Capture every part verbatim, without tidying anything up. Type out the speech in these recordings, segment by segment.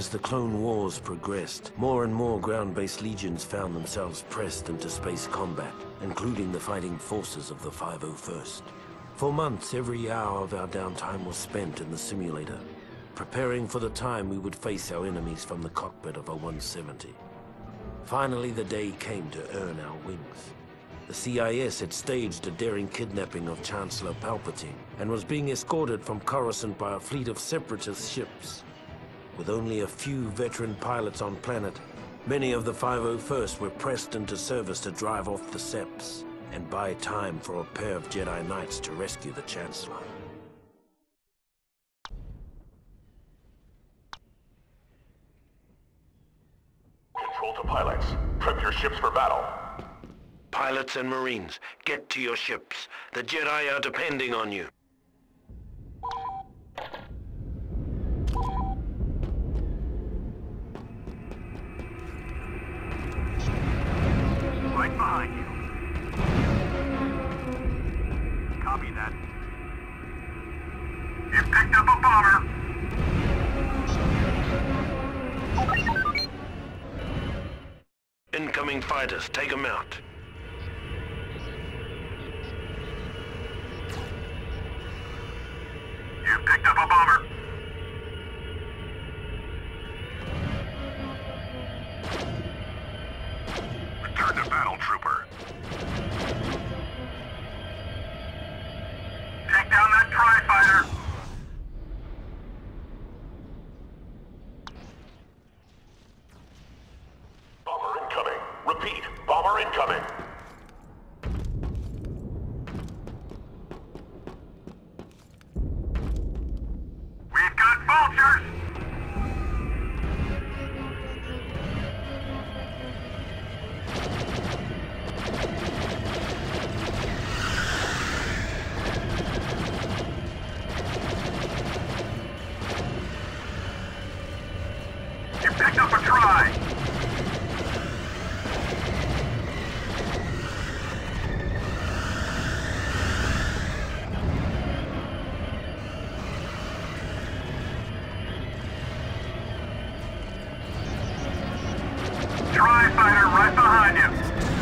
As the Clone Wars progressed, more and more ground-based legions found themselves pressed into space combat, including the fighting forces of the five oh first. For months, every hour of our downtime was spent in the simulator, preparing for the time we would face our enemies from the cockpit of a one seventy. Finally, the day came to earn our wings. The C I S had staged a daring kidnapping of Chancellor Palpatine and was being escorted from Coruscant by a fleet of separatist ships. With only a few veteran pilots on planet, many of the five oh first were pressed into service to drive off the Seps and buy time for a pair of Jedi Knights to rescue the Chancellor. Control to pilots. Prep your ships for battle. Pilots and Marines, get to your ships. The Jedi are depending on you. Right behind you. Copy that. You picked up a bomber. Incoming fighters, take them out. You picked up a bomber. Return to battle, trooper. Take down that Tri-Fighter. Bomber incoming. Repeat, bomber incoming. We've got vultures! You picked up a try! Tri-Fighter right behind you.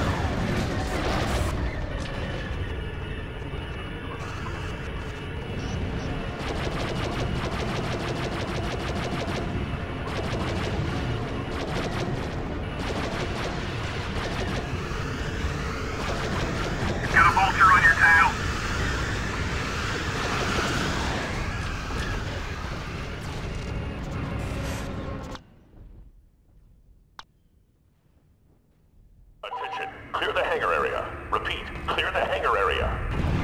You've got a vulture on your tail. Attention, clear the hangar area. Repeat, clear the hangar area.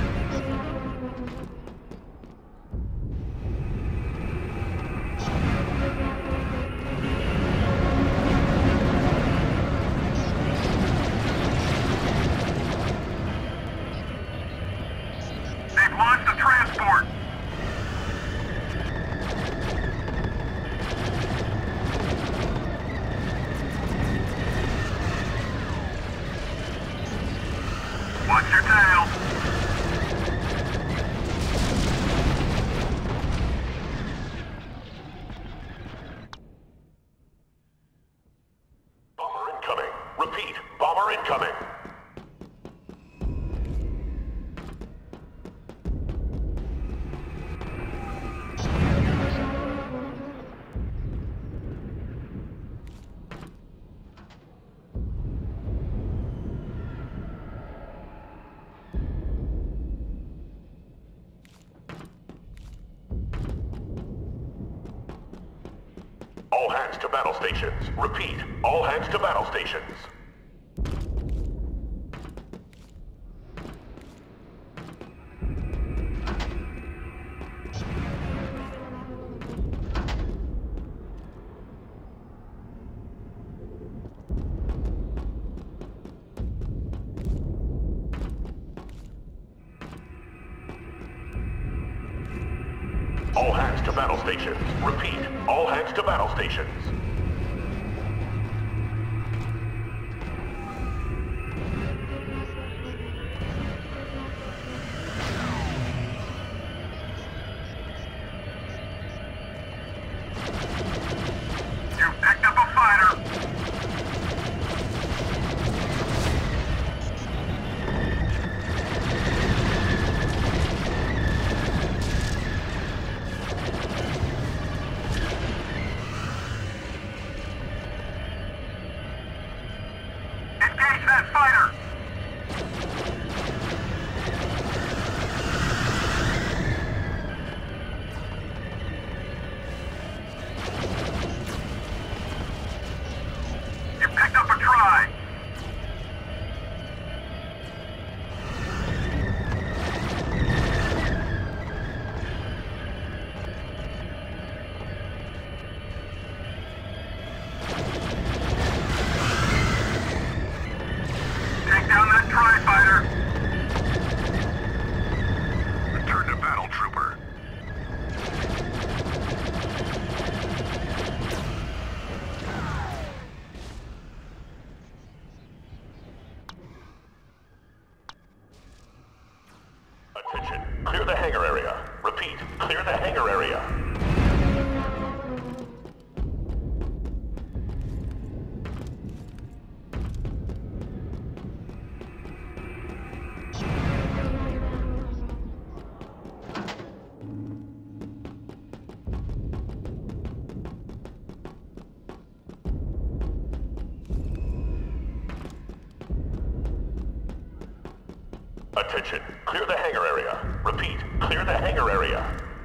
They've launched a transport. Watch your tail. Bomber incoming. Repeat, bomber incoming. All hands to battle stations. Repeat, all hands to battle stations. All hands to battle stations. Repeat, all hands to battle stations. Engage that fighter! You picked up a try! Take down that tri-fighter! Return to battle, trooper. Attention, clear the hangar area. Repeat, clear the hangar area. Attention, clear the hangar area. Repeat, clear the hangar area.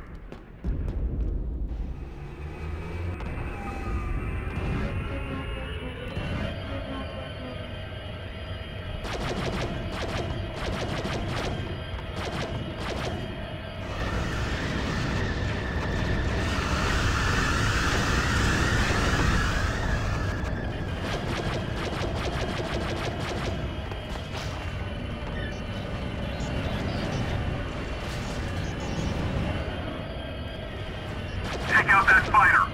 Take out that fighter!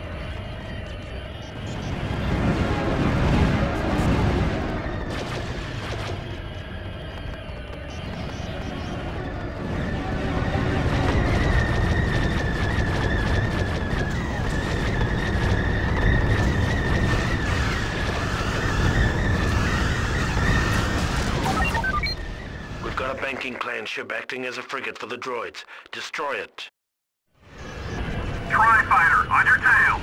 We've got a banking clan ship acting as a frigate for the droids. Destroy it. Tri-fighter, on your tail!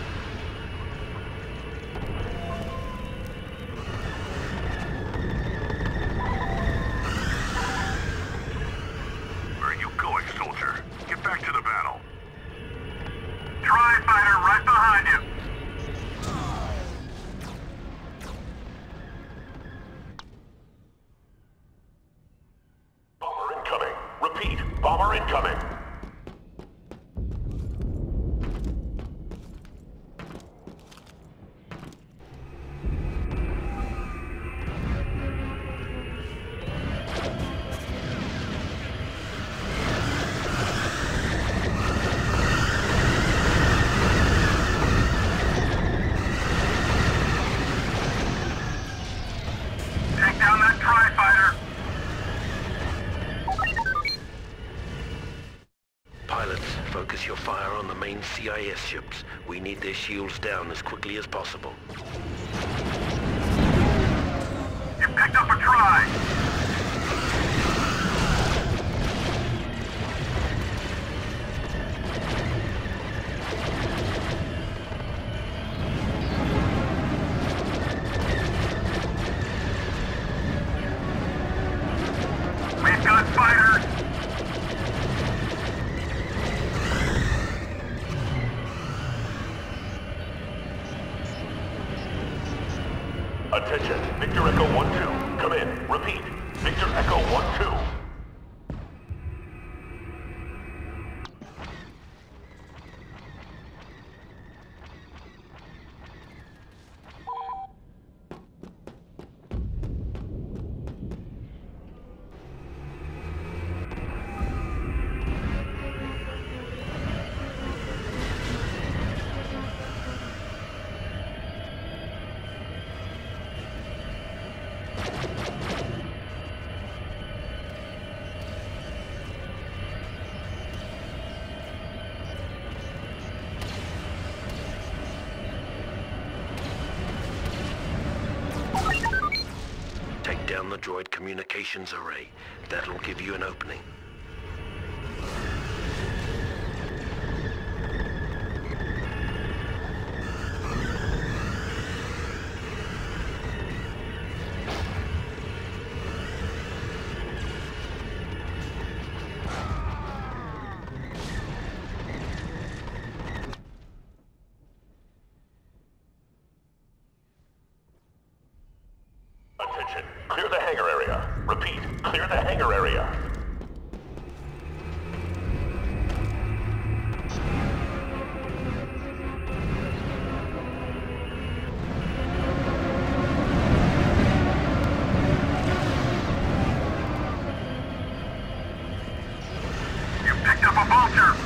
Where are you going, soldier? Get back to the battle. Tri-fighter right behind you! Bomber incoming! Repeat, bomber incoming! Take down that tri-fighter! Pilots, focus your fire on the main C I S ships. We need their shields down as quickly as possible. You picked up a try! We've got fighters! Attention, Victor Echo one two, come in. Repeat, Victor Echo one two. Take down the droid communications array. That'll give you an opening. clear the hangar area. Repeat, clear the hangar area. You picked up a vulture!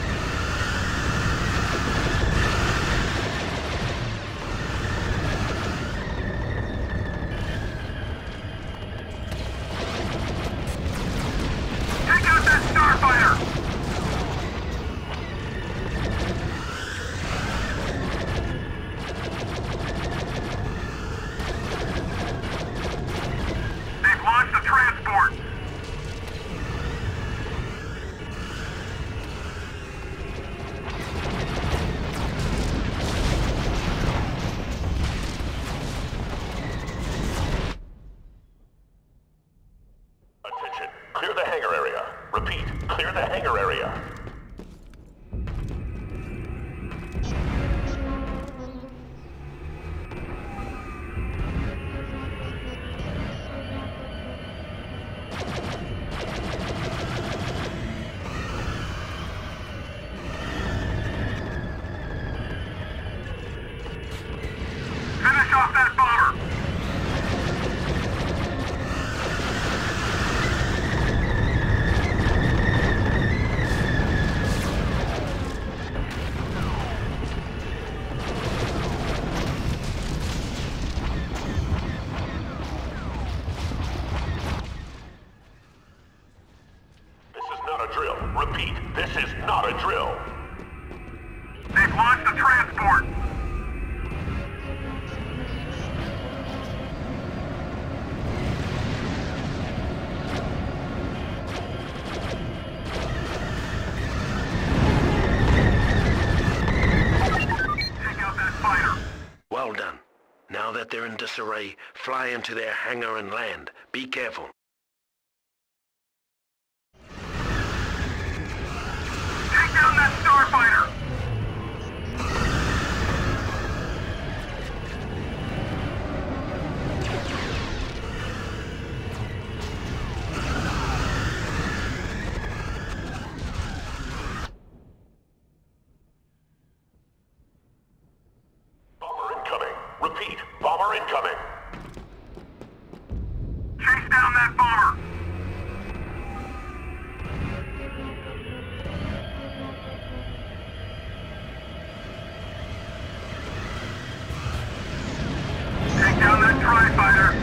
Clear the hangar area. Repeat, clear the hangar area. Finish off that bomber! Drill. Repeat, this is not a drill. They've launched a transport. Take out that fighter. Well done. Now that they're in disarray, fly into their hangar and land. Be careful. Take down that starfighter! Bomber incoming. Repeat, bomber incoming. Chase down that bomber! Take down that tri-fighter!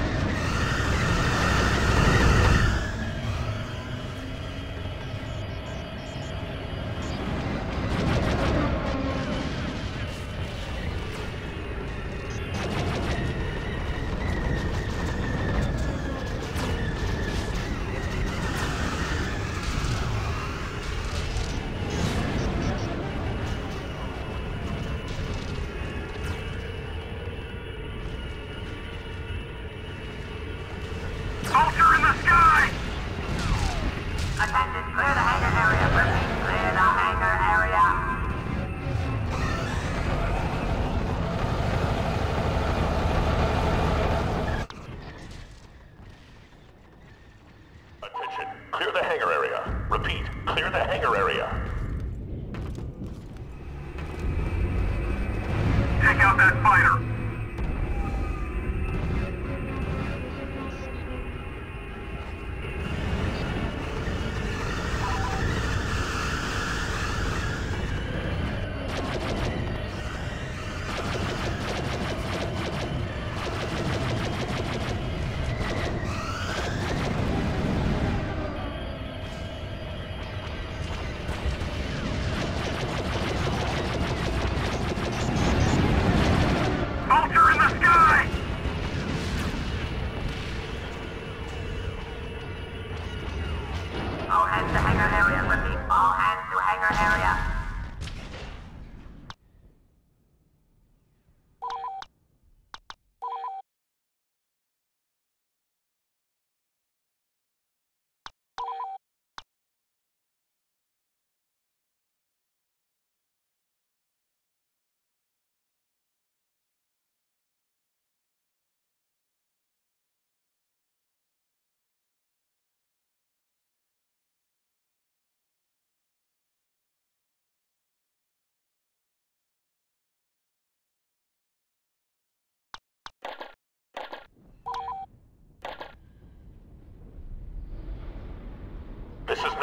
Vulture in the sky! Attention, clear the hangar area. Repeat, clear the hangar area. Attention, clear the hangar area. Repeat, clear the hangar area. Take out that fighter!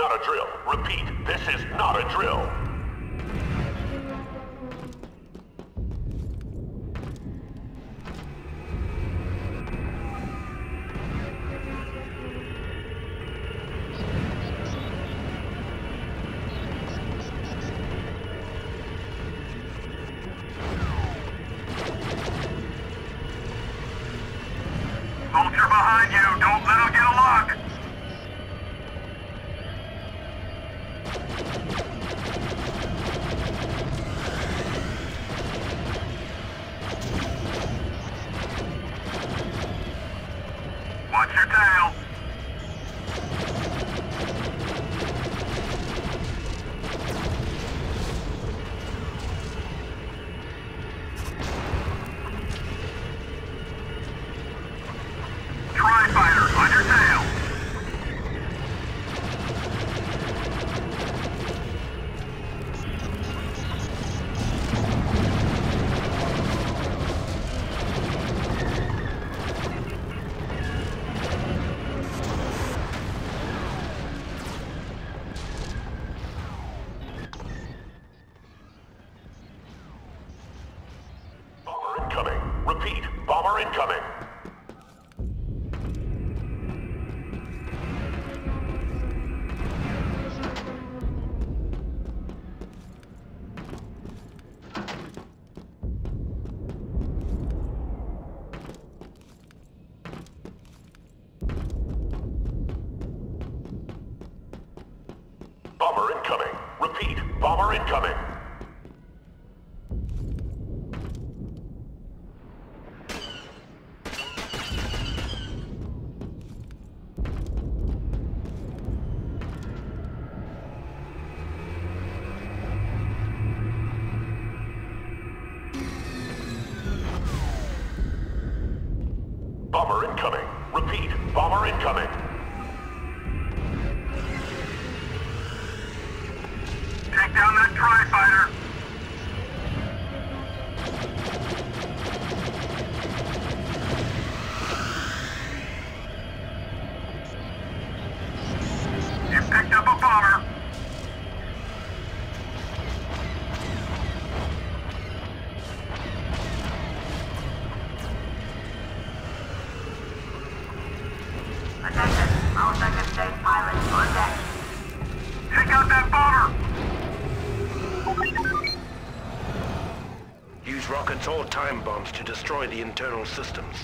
not a drill. Repeat, this is not a drill. Soldier behind you. Don't let him get a lock. Watch your tail. Tri-fighter, on your tail. Bomber incoming. Repeat, bomber incoming. Bomber incoming. Repeat, bomber incoming. Bomber incoming. Repeat, bomber incoming. Take down that tri-fighter. You picked up a bomber. Attention, all second stage pilots on deck. Take out that bomber. Use rockets or time bombs to destroy the internal systems.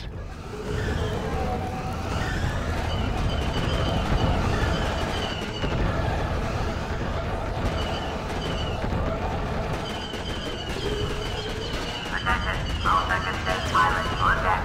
Attention, all second stage pilots on deck.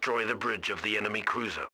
destroy the bridge of the enemy cruiser.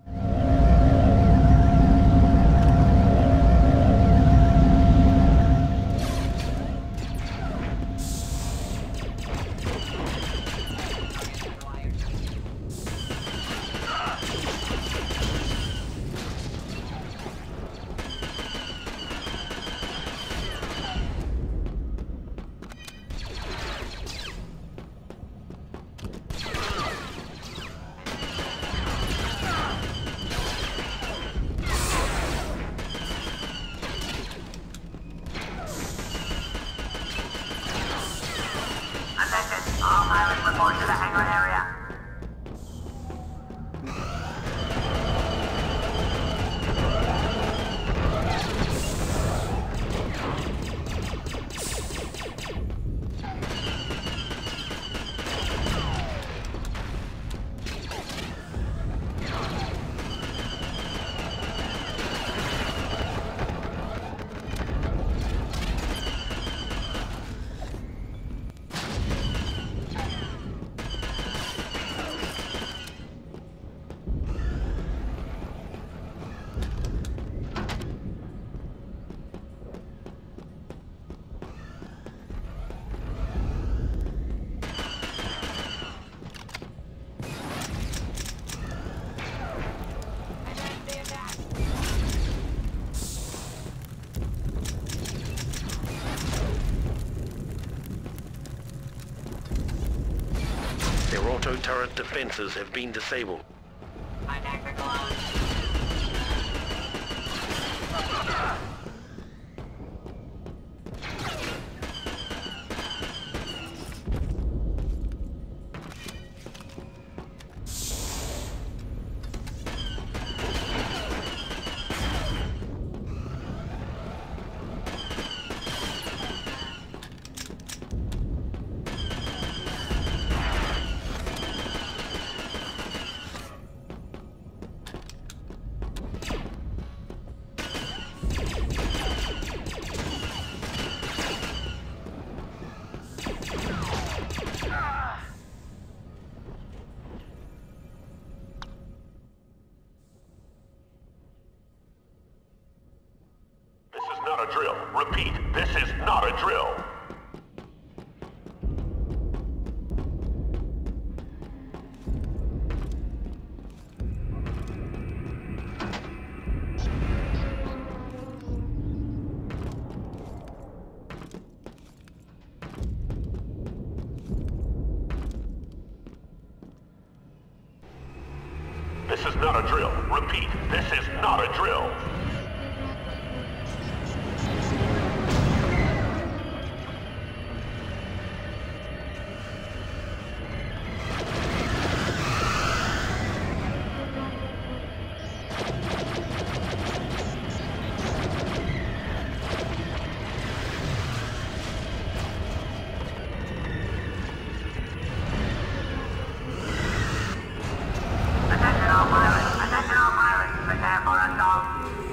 All pilots report to the hangar area. Their auto-turret defenses have been disabled. My tactical on. Not a drill. Repeat, this is not a drill. This is not a drill. Repeat, this is not a drill. Attention all pilots! Attention all pilots! Prepare for assault!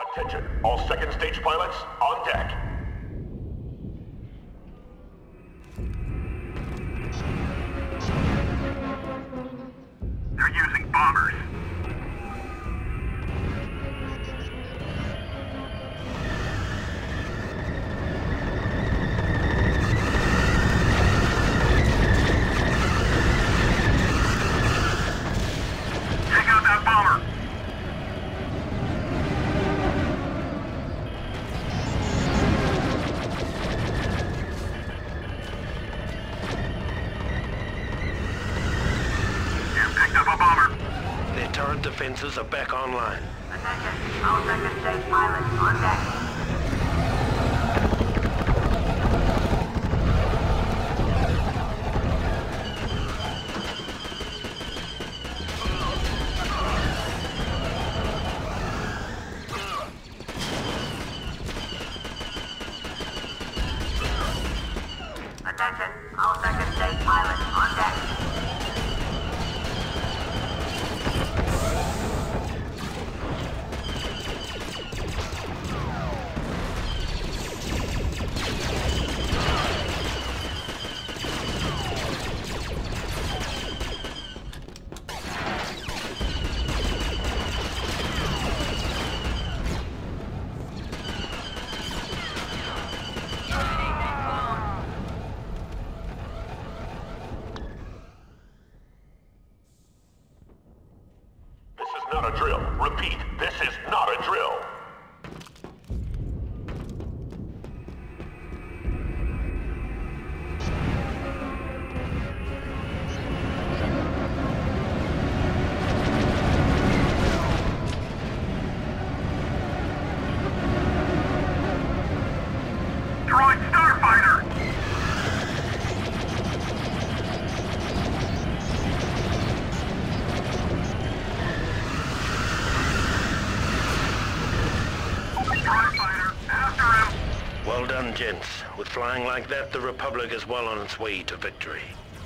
Attention, all second stage pilots on deck. They're using bombers. Take out that bomber. Their turret defenses are back online. Attention, all second stage pilots on deck. Attention, all second stage pilots on deck. This is not a drill. Repeat, this is not a drill. Droid Starfighter! Starfighter, after him! Well done, gents. With flying like that, the Republic is well on its way to victory.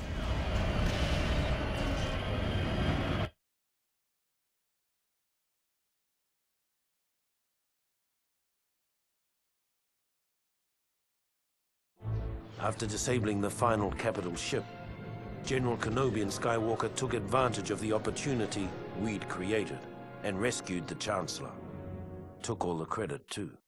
After disabling the final capital ship, General Kenobi and Skywalker took advantage of the opportunity we'd created and rescued the Chancellor. Took all the credit, too.